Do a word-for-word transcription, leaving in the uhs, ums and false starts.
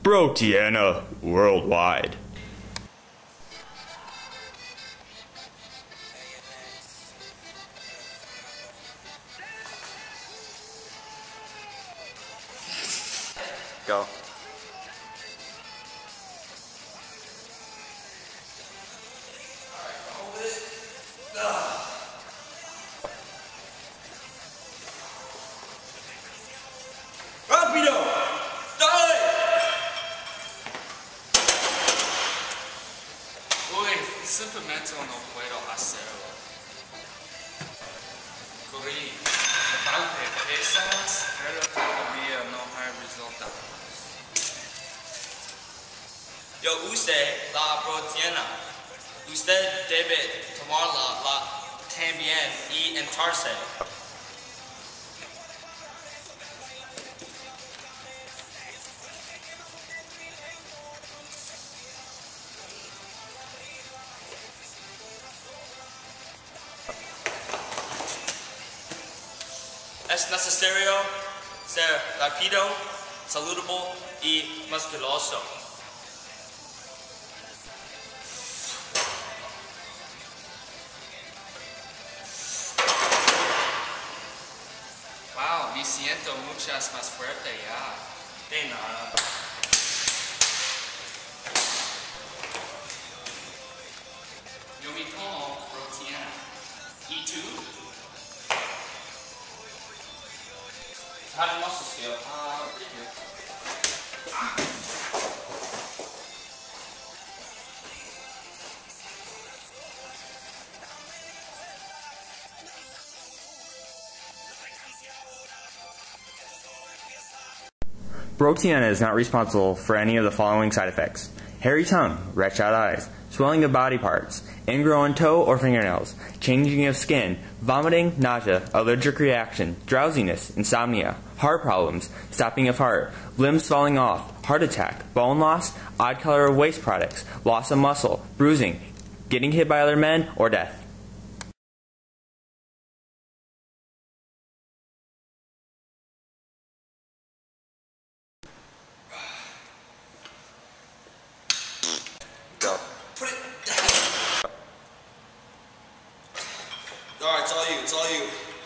Brotiana Worldwide. Go. Rápido! ¡Dale! Uy, simplemente no puedo hacerlo. Corrí veinte veces, pero todavía no hay resultados. Yo usted la proteína. Usted debe tomarla la también y entrarse. Es necesario ser rápido, saludable y musculoso. Wow, me siento muchas más fuerte ya. De nada. Yo me tomo proteína. ¿Y tú? How do muscles feel? Uh, pretty good. Brotiana is not responsible for any of the following side effects: hairy tongue, red shot eyes, swelling of body parts, ingrown toe or fingernails, changing of skin, vomiting, nausea, allergic reaction, drowsiness, insomnia, heart problems, stopping of heart, limbs falling off, heart attack, bone loss, odd color of waste products, loss of muscle, bruising, getting hit by other men, or death. Go. Put it down. Alright, it's all you, it's all you.